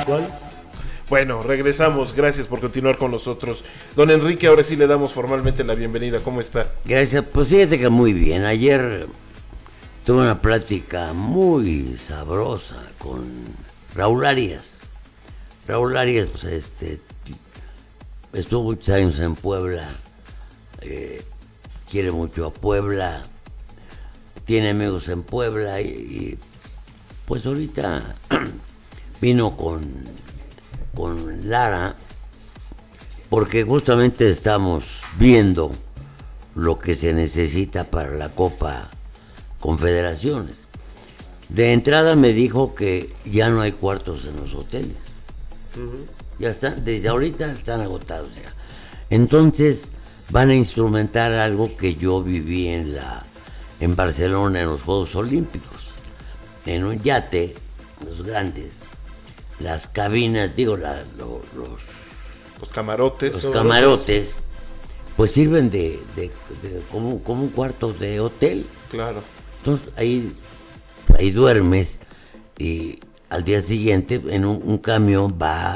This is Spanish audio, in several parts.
habitual. Bueno, regresamos. Gracias por continuar con nosotros. Don Enrique, ahora sí le damos formalmente la bienvenida. ¿Cómo está? Gracias. Pues fíjate que muy bien. Ayer tuve una plática muy sabrosa con Raúl Arias. Raúl Arias, pues estuvo muchos años en Puebla. Quiere mucho a Puebla. Tiene amigos en Puebla y pues ahorita vino con Lara, porque justamente estamos viendo lo que se necesita para la Copa Confederaciones. De entrada me dijo que ya no hay cuartos en los hoteles. Ya están, desde ahorita están agotados ya. Entonces van a instrumentar algo que yo viví en Barcelona en los Juegos Olímpicos, en un yate, los grandes. Las cabinas, digo, los camarotes. Los camarotes, pues sirven como un cuarto de hotel. Claro. Entonces ahí duermes y al día siguiente en un camión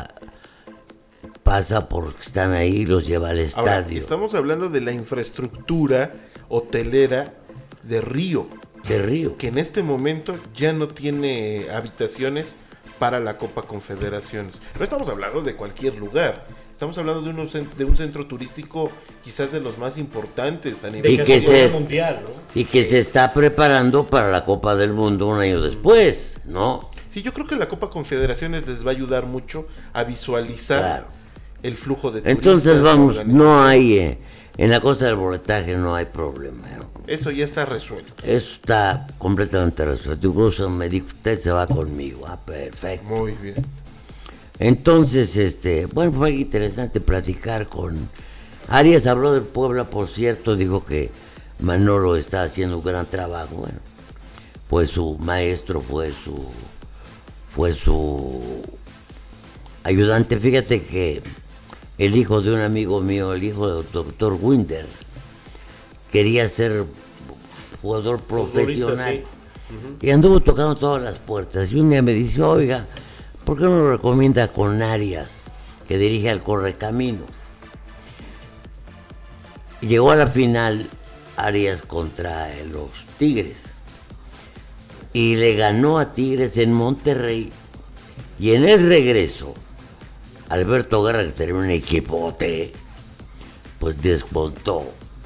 pasa por que están ahí y los lleva al estadio. Ahora, estamos hablando de la infraestructura hotelera de Río. Que en este momento ya no tiene habitaciones para la Copa Confederaciones. No estamos hablando de cualquier lugar. Estamos hablando de un centro turístico quizás de los más importantes a nivel mundial, ¿no? Y que se está preparando para la Copa del Mundo un año después, ¿no? Sí, yo creo que la Copa Confederaciones les va a ayudar mucho a visualizar el flujo de turistas. Entonces vamos, no hay en la cosa del boletaje no hay problema, ¿no? Eso ya está resuelto. Eso está completamente resuelto. Incluso me dijo, usted se va conmigo. Ah, perfecto. Muy bien. Entonces, bueno, fue interesante platicar con Arias. Habló del Puebla, por cierto, dijo que Manolo está haciendo un gran trabajo. Bueno, pues su maestro fue su ayudante. Fíjate que el hijo de un amigo mío, el hijo del doctor Winder, quería ser jugador profesional. Sí. Y anduvo tocando todas las puertas. Y un día me dice, oiga, ¿por qué no lo recomienda con Arias, que dirige al Correcaminos? Y llegó a la final Arias contra los Tigres. Y le ganó a Tigres en Monterrey. Y en el regreso, Alberto Guerra, que tenía un equipote, pues desmontó.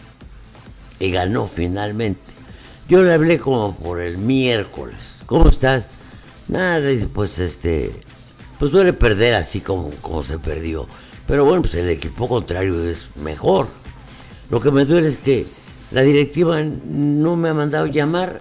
Y ganó finalmente. Yo le hablé como por el miércoles. ¿Cómo estás? Nada, dice, pues pues duele perder así como se perdió. Pero bueno, pues el equipo contrario es mejor. Lo que me duele es que la directiva no me ha mandado llamar.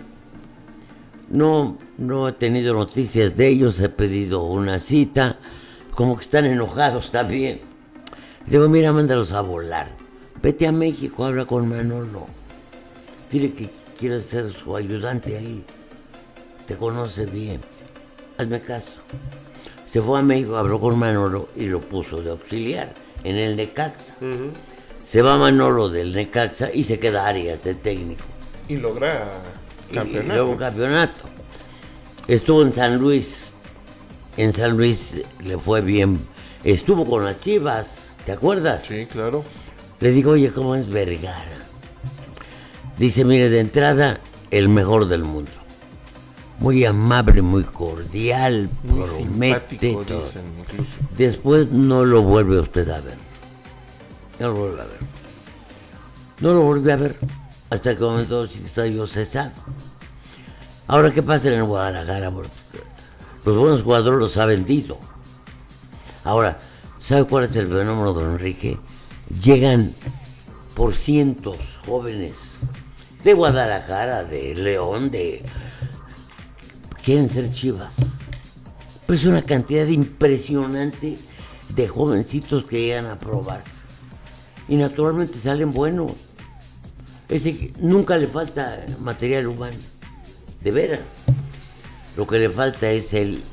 No he tenido noticias de ellos, he pedido una cita. Como que están enojados también. Digo, mira, mándalos a volar. Vete a México, habla con Manolo. Dile que quieres ser su ayudante ahí. Te conoce bien. Hazme caso. Se fue a México, habló con Manolo y lo puso de auxiliar en el Necaxa. Se va Manolo del Necaxa y se queda Arias de técnico. Y logra campeonato. Y luego un campeonato. Estuvo en San Luis. En San Luis le fue bien. Estuvo con las Chivas, ¿te acuerdas? Sí, claro. Le digo, oye, ¿cómo es Vergara? Dice, mire, de entrada, el mejor del mundo. Muy amable, muy cordial, muy promete todo. Dicen, después no lo vuelve usted a ver. No lo vuelve a ver. No lo volví a ver hasta que comenzó está yo cesado. Ahora, ¿qué pasa en el Guadalajara? Los buenos jugadores los ha vendido. Ahora, ¿sabe cuál es el fenómeno, don Enrique? Llegan por cientos jóvenes de Guadalajara, de León, quieren ser Chivas. Pues una cantidad impresionante de jovencitos que llegan a probarse. Y naturalmente salen buenos. Nunca le falta material humano. De veras. Lo que le falta es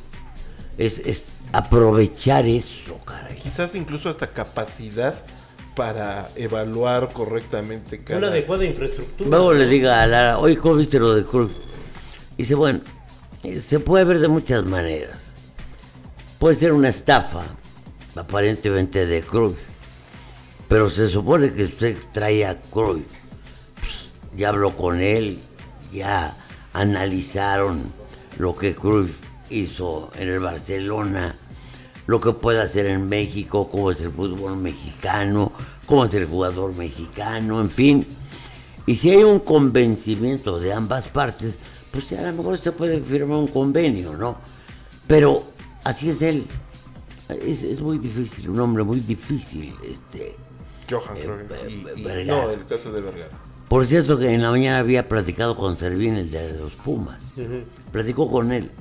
aprovechar eso, caray. Quizás incluso hasta capacidad para evaluar correctamente una adecuada infraestructura. Luego le diga a Lara, oye, ¿cómo viste lo de Cruz? Dice, bueno, se puede ver de muchas maneras. puede ser una estafa, aparentemente de Cruyff, pero se supone que usted trae a Cruyff, pues, ya habló con él, ya analizaron lo que Cruyff hizo en el Barcelona, lo que puede hacer en México, cómo es el fútbol mexicano, cómo es el jugador mexicano, en fin. Y si hay un convencimiento de ambas partes, pues a lo mejor se puede firmar un convenio, ¿no? Pero así es él. Es muy difícil, un hombre muy difícil, Johan Cruyff Vergara. no, el caso de Vergara. Por cierto que en la mañana había platicado con Servín, el de los Pumas. Platicó con él.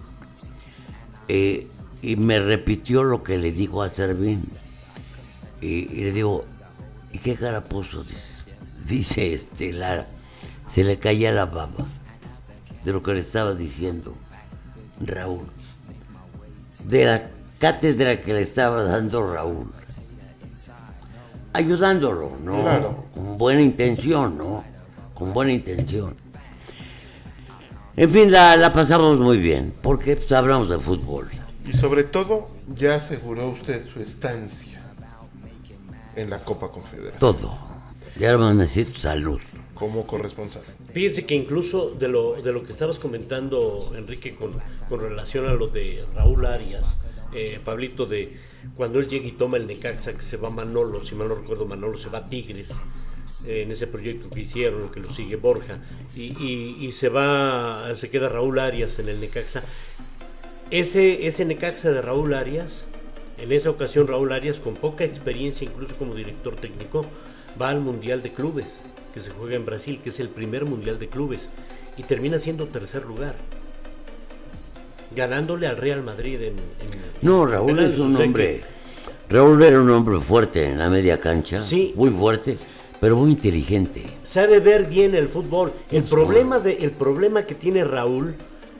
Y me repitió lo que le dijo a Servín. Y le digo, ¿y qué cara puso? Dice Lara, se le caía la baba de lo que le estaba diciendo Raúl. De la cátedra que le estaba dando Raúl. Ayudándolo, ¿no? Claro. Con buena intención, ¿no? Con buena intención. En fin, la pasamos muy bien, porque pues, hablamos de fútbol. Y sobre todo, ya aseguró usted su estancia en la Copa Confederación. Todo. Ya vamos a necesito salud. Como corresponsal. Fíjense que incluso de lo que estabas comentando, Enrique, con relación a lo de Raúl Arias, Pablito, de cuando él llega y toma el Necaxa, que se va Manolo, si mal no recuerdo, Manolo se va a Tigres, en ese proyecto que hicieron, que lo sigue Borja, y se queda Raúl Arias en el Necaxa. Ese Necaxa de Raúl Arias, en esa ocasión Raúl Arias, con poca experiencia incluso como director técnico, va al Mundial de Clubes, que se juega en Brasil, que es el primer Mundial de Clubes, y termina siendo tercer lugar, ganándole al Real Madrid No, Raúl es un hombre. Raúl era un hombre fuerte en la media cancha, sí, muy fuerte, pero muy inteligente. Sabe ver bien el fútbol. El problema que tiene Raúl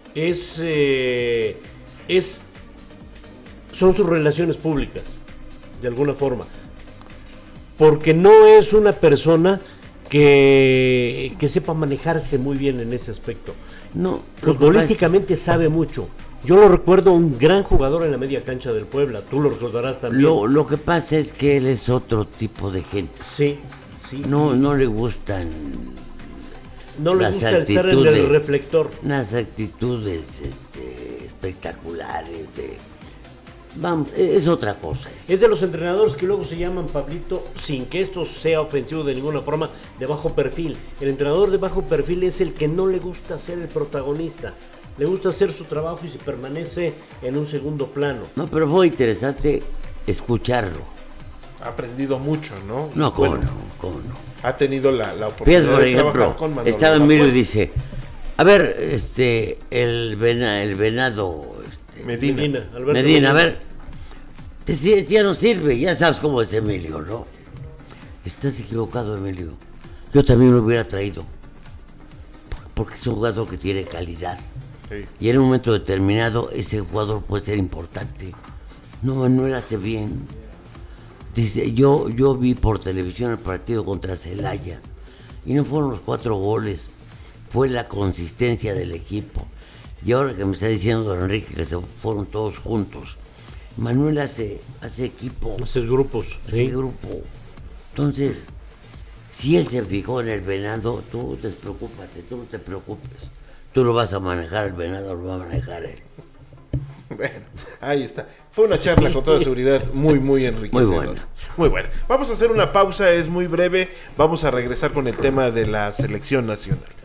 son sus relaciones públicas, de alguna forma, porque no es una persona que sepa manejarse muy bien en ese aspecto. No, futbolísticamente sabe mucho. Yo lo recuerdo un gran jugador en la media cancha del Puebla. Tú lo recordarás también. Lo que pasa es que él es otro tipo de gente. Sí. No le gustan. No le gusta estar en el reflector. Unas actitudes espectaculares. Vamos, es otra cosa. Es de los entrenadores que luego se llaman, Pablito, sin que esto sea ofensivo de ninguna forma, de bajo perfil. El entrenador de bajo perfil es el que no le gusta ser el protagonista. Le gusta hacer su trabajo y se permanece en un segundo plano. No, pero fue interesante escucharlo. Ha aprendido mucho, ¿no? No, ¿cómo no? Ha tenido la oportunidad Fíjate, por de trabajar ejemplo, con Manolo estaba Emilio y Lapuente. dice, a ver, el venado... Medina, a ver, ya no sirve, ya sabes cómo es Emilio, ¿no? Estás equivocado, Emilio. Yo también lo hubiera traído, porque es un jugador que tiene calidad. Sí. Y en un momento determinado ese jugador puede ser importante. No, Manuel hace bien. Dice, yo vi por televisión el partido contra Celaya y no fueron los 4 goles, fue la consistencia del equipo. Y ahora que me está diciendo don Enrique que se fueron todos juntos, Manuel hace equipo. Hace grupos. Hace grupo. Entonces, si él se fijó en el venado, tú despreocúpate, tú no te preocupes. Tú lo vas a manejar, el venado lo va a manejar él. Bueno, ahí está. Fue una charla con toda seguridad muy enriquecedora. Muy buena. Vamos a hacer una pausa, es muy breve. Vamos a regresar con el tema de la selección nacional.